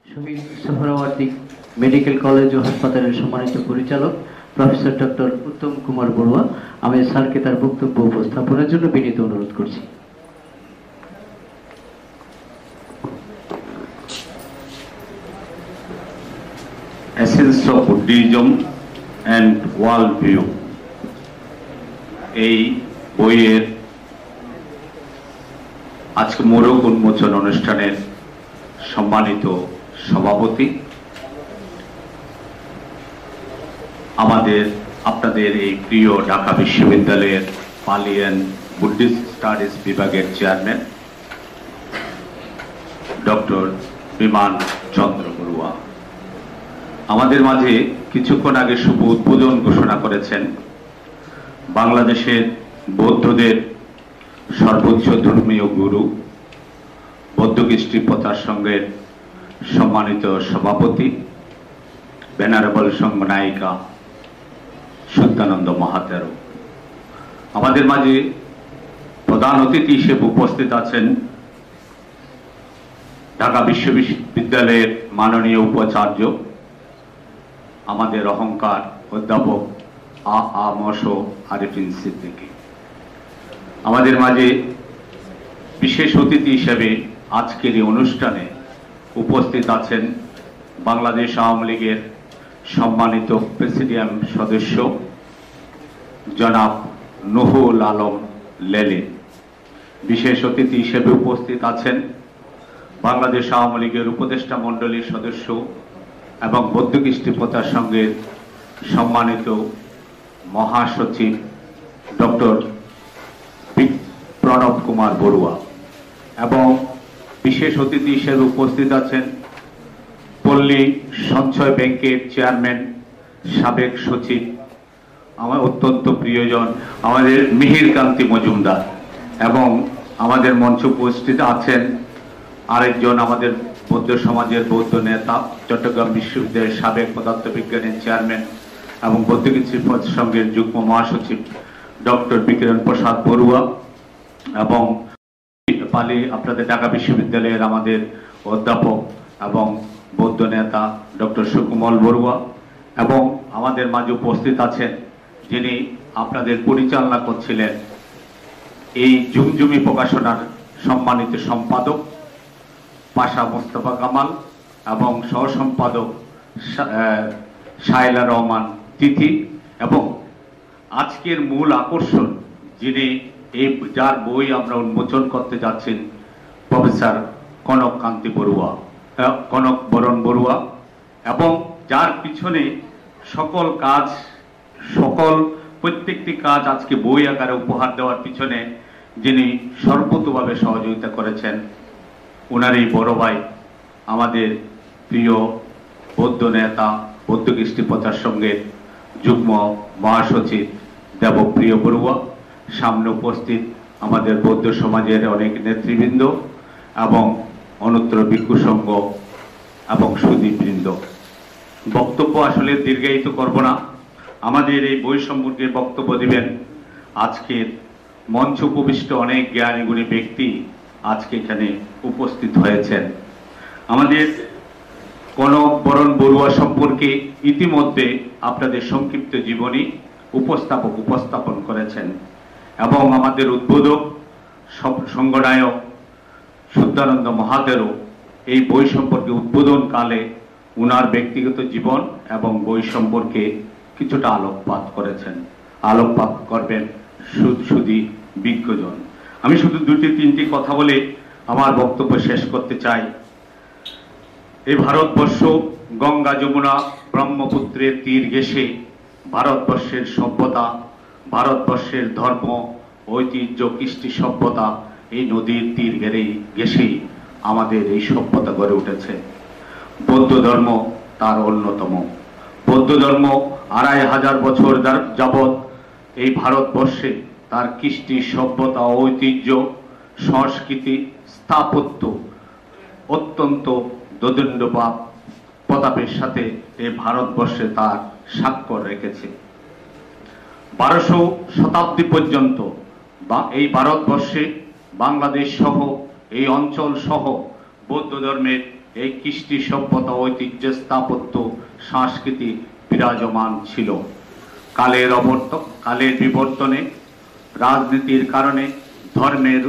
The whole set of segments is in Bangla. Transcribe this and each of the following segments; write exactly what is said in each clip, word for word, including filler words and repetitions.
শহীদ সোহরাওয়ার্দী মেডিকেল কলেজ ও হাসপাতালের সম্মানিত পরিচালক প্রফেসর ডক্টর উত্তম কুমার বড়ুয়া, আমি স্যারকে তার বক্তব্য উপস্থাপনের জন্য বিনীত অনুরোধ করছি। Essence of Buddhism and World View এই বইয়ের আজকে মোড়ক উন্মোচন অনুষ্ঠানের সম্মানিত সভাপতি, আমাদের আপনাদের এই প্রিয় ঢাকা বিশ্ববিদ্যালয়ের পালিয়ান বুদ্ধিস্ট স্টাডিজ বিভাগের চেয়ারম্যান ডক্টর বিমান চন্দ্র বড়ুয়া, আমাদের মাঝে কিছুক্ষণ আগে শুভ উদ্বোধন ঘোষণা করেছেন বাংলাদেশের বৌদ্ধদের সর্বোচ্চ ধর্মীয় গুরু, বৌদ্ধ কৃষ্টি প্রচার সংঘের সম্মানিত সভাপতি, বেনারবল সংঘ নায়িকা শুদ্ধানন্দ মহাতেরো। আমাদের মাঝে প্রধান অতিথি হিসেবে উপস্থিত আছেন ঢাকা বিশ্ববিদ্যালয়ের মাননীয় উপাচার্য, আমাদের অহংকার অধ্যাপক আ আ মশ আরিফিন সিদ্দিকী। আমাদের মাঝে বিশেষ অতিথি হিসেবে আজকের এই অনুষ্ঠানে উপস্থিত আছেন বাংলাদেশ আওয়ামী লীগের সম্মানিত প্রেসিডিয়াম সদস্য জনাব নুহুল আলম লেলে। বিশেষ অতিথি হিসেবে উপস্থিত আছেন বাংলাদেশ আওয়ামী লীগের উপদেষ্টা মণ্ডলীর সদস্য এবং বৌদ্ধ কৃষ্টি প্রচার সংঘের সম্মানিত মহাসচিব ডক্টর প্রণব কুমার বড়ুয়া, এবং বিশেষ অতিথি হিসেবে উপস্থিত আছেন পল্লী সঞ্চয় ব্যাংকের চেয়ারম্যান সাবেক সচিব, আমার অত্যন্ত প্রিয়জন আমাদের মিহির কান্তি মজুমদার, এবং আমাদের মঞ্চে উপস্থিত আছেন আরেকজন আমাদের বৌদ্ধ সমাজের বৌদ্ধ নেতা, চট্টগ্রাম বিশ্ববিদ্যালয়ের সাবেক পদার্থবিজ্ঞানের চেয়ারম্যান এবং বৌদ্ধ কৃষ্টি সংঘের যুগ্ম মহাসচিব ডক্টর বিকিরণ প্রসাদ বড়ুয়া, এবং পালি আপনাদের ঢাকা বিশ্ববিদ্যালয়ের আমাদের অধ্যাপক এবং বৌদ্ধ নেতা ডক্টর সুকুমল বড়ুয়া, এবং আমাদের মাঝে উপস্থিত আছেন যিনি আপনাদের পরিচালনা করছিলেন এই জুমজুমি প্রকাশনার সম্মানিত সম্পাদক পাশা মোস্তফা কামাল এবং সহ সম্পাদক শায়লা রহমান তিথি, এবং আজকের মূল আকর্ষণ যিনি এই যার বই আমরা উন্মোচন করতে যাচ্ছেন প্রফেসর কনক কান্তি বড়ুয়া কনক বরণ বড়ুয়া, এবং যার পিছনে সকল কাজ সকল প্রত্যেকটি কাজ আজকে বই আকারে উপহার দেওয়ার পিছনে যিনি সর্বতোভাবে সহযোগিতা করেছেন ওনার এই বড় ভাই, আমাদের প্রিয় বৌদ্ধ নেতা বৌদ্ধ কৃষ্টি প্রচার সংঘের যুগ্ম মহাসচিব দেবপ্রিয় বড়ুয়া, সামনে উপস্থিত আমাদের বৌদ্ধ সমাজের অনেক নেতৃবৃন্দ এবং অনুত্তর ভিক্ষু সংঘ এবং সুদীপবৃন্দ। বক্তব্য আসলে দীর্ঘায়িত করব না, আমাদের এই বই সম্পর্কে বক্তব্য দিবেন আজকের মঞ্চ উপবিষ্ট অনেক জ্ঞানী গুণী ব্যক্তি আজকে এখানে উপস্থিত হয়েছেন। আমাদের কনক বরণ বড়ুয়া সম্পর্কে ইতিমধ্যে আপনাদের সংক্ষিপ্ত জীবনী উপস্থাপক উপস্থাপন করেছেন, এবং আমাদের উদ্বোধক সংগনায়ক শুদ্ধানন্দ মহাতেরো এই বই সম্পর্কে উদ্বোধনকালে উনার ব্যক্তিগত জীবন এবং বই সম্পর্কে কিছুটা আলোকপাত করেছেন, আলোকপাত করবেন সুদী বিজ্ঞজন। আমি শুধু দুটি তিনটি কথা বলে আমার বক্তব্য শেষ করতে চাই। এই ভারতবর্ষ গঙ্গা যমুনা ব্রহ্মপুত্রের তীর ঘেঁষে ভারতবর্ষের সভ্যতা, ভারতবর্ষের ধর্ম ঐতিহ্য কৃষ্টি সভ্যতা এই নদীর তীর ঘেরেই ঘেঁষেই আমাদের এই সভ্যতা গড়ে উঠেছে। বৌদ্ধ ধর্ম তার অন্যতম। বৌদ্ধ ধর্ম আড়াই হাজার বছর যাবৎ এই ভারতবর্ষে তার কৃষ্টি সভ্যতা ঐতিহ্য সংস্কৃতি স্থাপত্য অত্যন্ত দোদণ্ডভাব প্রতাপের সাথে এই ভারতবর্ষে তার স্বাক্ষর রেখেছে। বারোশো শতাব্দী পর্যন্ত বা এই ভারতবর্ষে বাংলাদেশ সহ এই অঞ্চল সহ বৌদ্ধ ধর্মের এই কৃষ্টি সভ্যতা, ঐতিহ্য, স্থাপত্য, সংস্কৃতি বিরাজমান ছিল। কালের অবর্ত কালের বিবর্তনে, রাজনীতির কারণে, ধর্মের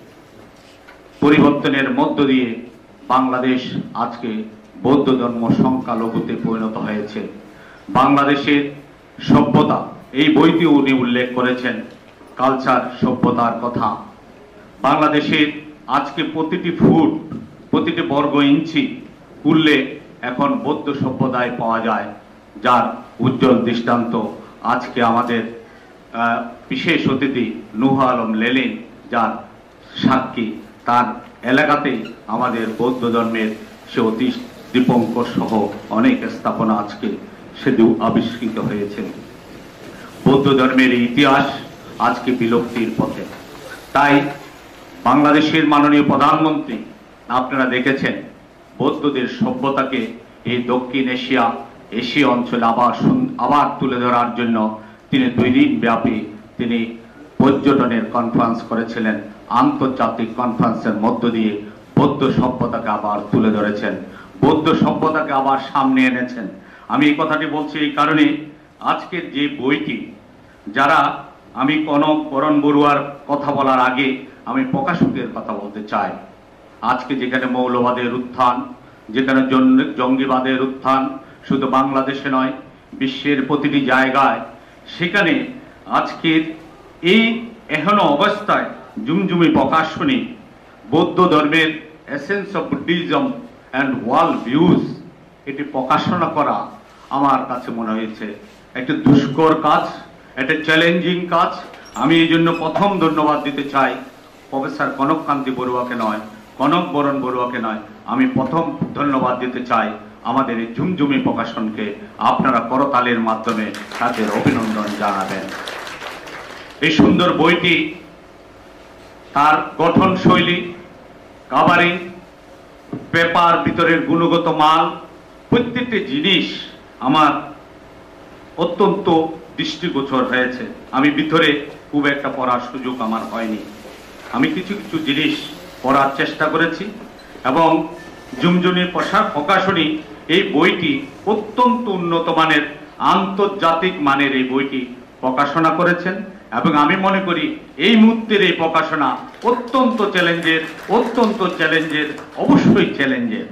পরিবর্তনের মধ্য দিয়ে বাংলাদেশ আজকে বৌদ্ধ ধর্ম সংখ্যালঘুতে পরিণত হয়েছে। বাংলাদেশের সভ্যতা, এই বইটি উনি উল্লেখ করেছেন কালচার, সভ্যতার কথা। বাংলাদেশের আজকে প্রতিটি ফুট, প্রতিটি বর্গ ইঞ্চি খুললে এখন বৌদ্ধ সভ্যতায় পাওয়া যায়, যার উজ্জ্বল দৃষ্টান্ত আজকে আমাদের বিশেষ অতিথি নূহ আলম লেলিন, যার সাক্ষী। তার এলাকাতেই আমাদের বৌদ্ধ ধর্মের সে অতি দীপঙ্কর সহ অনেক স্থাপনা আজকে সেদিন আবিষ্কৃত হয়েছে। বৌদ্ধ ধর্মের ইতিহাস আজকে বিলুপ্তির পথে। তাই বাংলাদেশের মাননীয় প্রধানমন্ত্রী, আপনারা দেখেছেন বৌদ্ধদের সভ্যতাকে এই দক্ষিণ এশিয়া এশিয়া অঞ্চলে আবার আবার তুলে ধরার জন্য তিনি দুই দিন ব্যাপী তিনি পর্যটনের কনফারেন্স করেছিলেন। আন্তর্জাতিক কনফারেন্সের মধ্য দিয়ে বৌদ্ধ সভ্যতাকে আবার তুলে ধরেছেন, বৌদ্ধ সভ্যতাকে আবার সামনে এনেছেন। আমি এই কথাটি বলছি এই কারণে, আজকের যে বইটি, যারা আমি কনক বরণ বড়ুয়ার কথা বলার আগে আমি প্রকাশকের কথা বলতে চাই। আজকে যেখানে মৌলবাদের উত্থান, যেখানে জঙ্গিবাদের উত্থান শুধু বাংলাদেশে নয়, বিশ্বের প্রতিটি জায়গায়, সেখানে আজকের এই এখনো অবস্থায় জুমজুমি প্রকাশনী বৌদ্ধ ধর্মের essence of Buddhism and world views, এটি প্রকাশনা করা আমার কাছে মনে হয়েছে একটি দুষ্কর কাজ, একটা চ্যালেঞ্জিং কাজ। আমি এই জন্য প্রথম ধন্যবাদ দিতে চাই প্রফেসর কনক কান্তি বড়ুয়াকে নয়, কনক বরণ বড়ুয়াকে নয়, আমি প্রথম ধন্যবাদ দিতে চাই আমাদের এই ঝুমঝুমি প্রকাশনকে। আপনারা করতালের মাধ্যমে তাদের অভিনন্দন জানাবেন। এই সুন্দর বইটি, তার গঠন শৈলী, কাভারিং, পেপার, ভিতরের গুণগত মাল, প্রত্যেকটি জিনিস আমার অত্যন্ত দৃষ্টিগোচর হয়েছে। আমি ভিতরে খুব একটা পড়ার সুযোগ আমার হয়নি, আমি কিছু কিছু জিনিস পড়ার চেষ্টা করেছি এবং ঝুমঝুমি প্রকাশনী এই বইটি অত্যন্ত উন্নত মানের, আন্তর্জাতিক মানের এই বইটি প্রকাশনা করেছেন এবং আমি মনে করি এই মুহূর্তের এই প্রকাশনা অত্যন্ত চ্যালেঞ্জের, অত্যন্ত চ্যালেঞ্জের, অবশ্যই চ্যালেঞ্জের।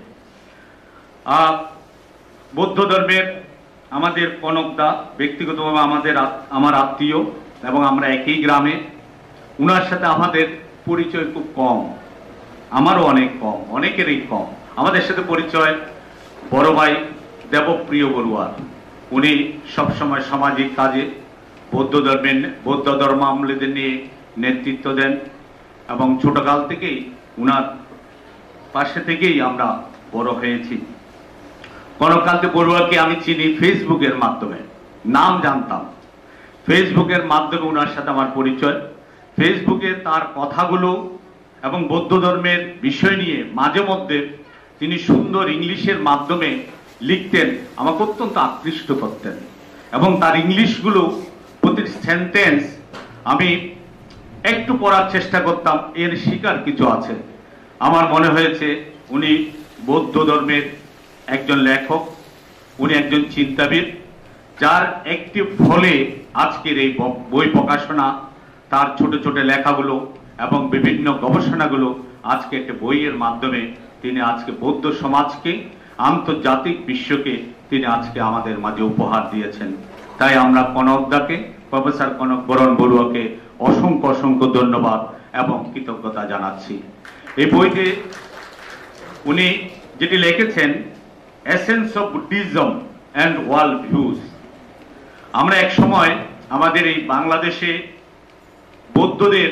বৌদ্ধ ধর্মের আমাদের কনকদা ব্যক্তিগতভাবে আমাদের আমার আত্মীয় এবং আমরা একই গ্রামে, উনার সাথে আমাদের পরিচয় খুব কম, আমারও অনেক কম, অনেকেরই কম। আমাদের সাথে পরিচয় বড় ভাই দেবপ্রিয় বড়ুয়ার। উনি সবসময় সামাজিক কাজে বৌদ্ধ ধর্মের বৌদ্ধ ধর্মাবলম্বীদের নিয়ে নেতৃত্ব দেন এবং ছোটকাল থেকেই উনার পাশে থেকেই আমরা বড় হয়েছি। কনককান্তি বড়ুয়াকে আমি চিনি ফেসবুকের মাধ্যমে, নাম জানতাম, ফেসবুকের মাধ্যমে উনার সাথে আমার পরিচয়। ফেসবুকে তার কথাগুলো এবং বৌদ্ধ ধর্মের বিষয় নিয়ে মাঝে মধ্যে তিনি সুন্দর ইংলিশের মাধ্যমে লিখতেন, আমাকে অত্যন্ত আকৃষ্ট করতেন এবং তার ইংলিশগুলো প্রতিটি সেন্টেন্স আমি একটু পড়ার চেষ্টা করতাম, এর শিকার কিছু আছে। আমার মনে হয়েছে উনি বৌদ্ধ ধর্মের একজন লেখক, উনি একজন চিন্তাবিদ, যার একটি ফলে আজকের এই বই প্রকাশনা, তার ছোট ছোট লেখাগুলো এবং বিভিন্ন গবেষণাগুলো আজকে একটা বইয়ের মাধ্যমে তিনি আজকে বৌদ্ধ সমাজকে, আন্তর্জাতিক বিশ্বকে তিনি আজকে আমাদের মাঝে উপহার দিয়েছেন। তাই আমরা কনকদাকে, প্রফেসর কনক বরণ বড়ুয়াকে অসংখ্য অসংখ্য ধন্যবাদ এবং কৃতজ্ঞতা জানাচ্ছি। এই বইতে উনি যেটি লিখেছেন essence of Buddhism and world views. আমরা এক সময় আমাদের এই বাংলাদেশে বৌদ্ধদের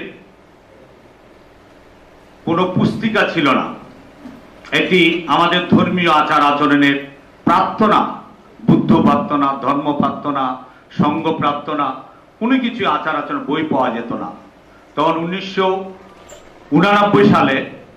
কোনো পুস্তিকা ছিল না, এটি আমাদের ধর্মীয় আচার আচরণের প্রার্থনা, বুদ্ধ প্রার্থনা, ধর্ম প্রার্থনা, সংঘ প্রার্থনা, কোনো কিছু আচার আচরণ বই পাওয়া যেত না। তখন উনিশশো উনানব্বই সালে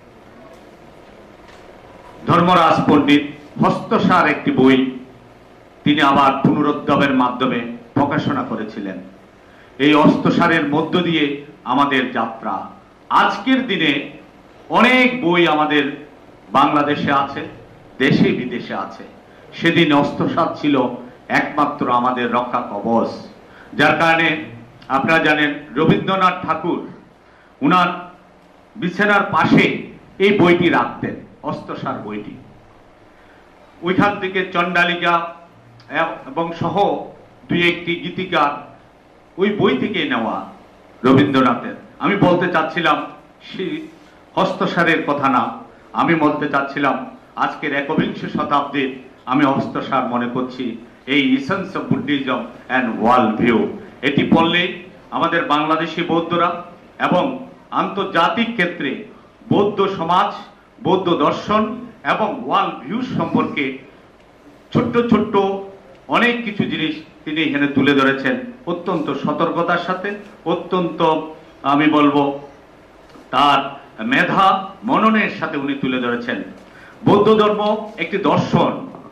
ধর্মরাজ পণ্ডিত হস্তসার একটি বই তিনি আবার পুনরুদ্ধারের মাধ্যমে প্রকাশনা করেছিলেন। এই হস্তসারের মধ্য দিয়ে আমাদের যাত্রা। আজকের দিনে অনেক বই আমাদের বাংলাদেশে আছে, দেশে বিদেশে আছে। সেদিন অস্ত্রসাৎ ছিল একমাত্র আমাদের রক্ষা কবচ, যার কারণে আপনারা জানেন রবীন্দ্রনাথ ঠাকুর উনার বিছানার পাশে এই বইটি রাখতেন, অস্ত্রসার বইটি। ওইখান থেকে চণ্ডালিকা এবং সহ দুই একটি গীতিকা ওই বই থেকে নেওয়া রবীন্দ্রনাথের। আমি বলতে চাচ্ছিলাম সেই হস্তসারের কথা না, আমি বলতে চাচ্ছিলাম আজকের একবিংশ শতাব্দীর আমি হস্তসার মনে করছি এই essence of Buddhism and world view. এটি পড়লে আমাদের বাংলাদেশি বৌদ্ধরা এবং আন্তর্জাতিক ক্ষেত্রে বৌদ্ধ সমাজ, বৌদ্ধ দর্শন এবং ওয়ার্ল্ড ভিউ সম্পর্কে ছোট্ট ছোট্ট অনেক কিছু জিনিস তিনি এখানে তুলে ধরেছেন অত্যন্ত সতর্কতার সাথে, অত্যন্ত আমি বলবো তার মেধা মননের সাথে উনি তুলে ধরেছেন। বৌদ্ধ ধর্ম একটি দর্শন,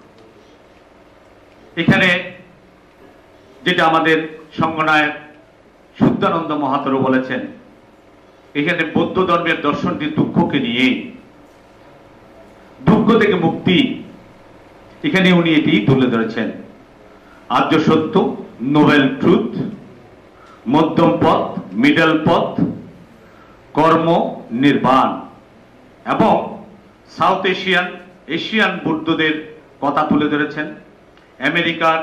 এখানে যেটা আমাদের সংগনায়ক শুদ্ধানন্দ মহাতরু বলেছেন, এখানে বৌদ্ধ ধর্মের দর্শনটি দুঃখকে নিয়ে, দুঃখ থেকে মুক্তি, এখানে উনি এটি তুলে ধরেছেন। আর্য সত্য, নোবেল ট্রুথ, মধ্যম পথ, মিডল পথ, কর্ম, নির্বাণ এবং সাউথ এশিয়ান এশিয়ান বুদ্ধদের কথা তুলে ধরেছেন। আমেরিকার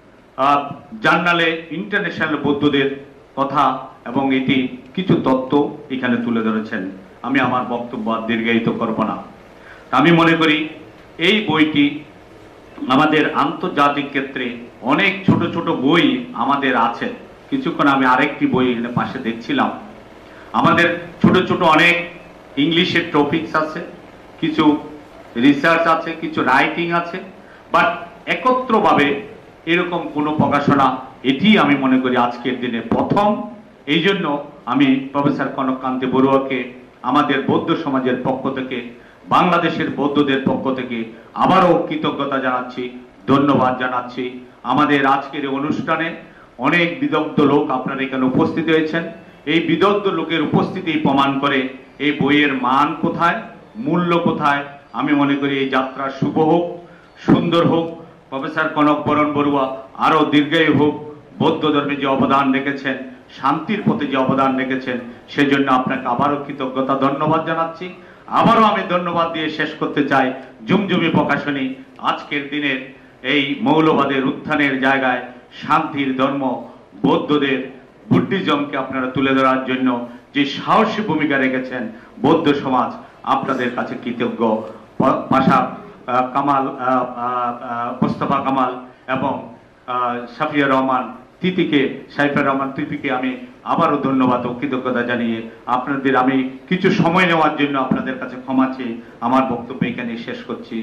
জার্নালে ইন্টারন্যাশনাল বৌদ্ধদের কথা এবং এটি কিছু তত্ত্ব এখানে তুলে ধরেছেন। আমি আমার বক্তব্য আর দীর্ঘায়িত করব না। আমি মনে করি এই বইটি আমাদের আন্তর্জাতিক ক্ষেত্রে অনেক ছোট ছোট বই আমাদের আছে। কিছুক্ষণ আমি আরেকটি বই এখানে পাশে দেখছিলাম, আমাদের ছোট ছোট অনেক ইংলিশের টপিকস আছে, কিছু রিসার্চ আছে, কিছু রাইটিং আছে, বাট একত্রভাবে এরকম কোনো প্রকাশনা এটি আমি মনে করি আজকের দিনে প্রথম। এই জন্য আমি প্রফেসর কনক কান্তি বড়ুয়াকে আমাদের বৌদ্ধ সমাজের পক্ষ থেকে, বাংলাদেশের বৌদ্ধদের পক্ষ থেকে আবারও কৃতজ্ঞতা জানাচ্ছি, ধন্যবাদ জানাচ্ছি। আমাদের আজকের এই অনুষ্ঠানে অনেক বিদগ্ধ লোক আপনারা এখানে উপস্থিত হয়েছেন। এই বিদগ্ধ লোকের উপস্থিতি প্রমাণ করে এই বইয়ের মান কোথায়, মূল্য কোথায়। আমি মনে করি এই যাত্রা শুভ হোক, সুন্দর হোক। প্রফেসর কনক বরণ বড়ুয়া আরো দীর্ঘায়ু হোক। বৌদ্ধ ধর্মে যে অবদান রেখেছেন, শান্তির পথে যে অবদান রেখেছেন, সেজন্য আপনাকে আবারও কৃতজ্ঞতা ধন্যবাদ জানাচ্ছি। আবারও আমি ধন্যবাদ দিয়ে শেষ করতে চাই জুমজুমি প্রকাশনী আজকের দিনের এই মৌলবাদের উত্থানের জায়গায় শান্তির ধর্ম বৌদ্ধদের বুদ্ধিজমকে আপনারা তুলে ধরার জন্য যে সাহসী ভূমিকা রেখেছেন বৌদ্ধ সমাজ, আপনাদের কাছে কৃতজ্ঞ। পাশা কামাল, মোস্তফা কামাল এবং শাফিয়া রহমান তিতিকে, সাইফা রহমান তিতিকে আমি আবারও ধন্যবাদ ও কৃতজ্ঞতা জানিয়ে আপনাদের আমি কিছু সময় নেওয়ার জন্য আপনাদের কাছে ক্ষমা চেয়ে আমার বক্তব্য এখানে শেষ করছি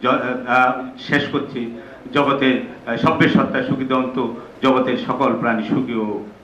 শেষ করছি জগতে সভ্য সত্তা সুখী দন্ত, জগতের সকল প্রাণী সুখী হোক।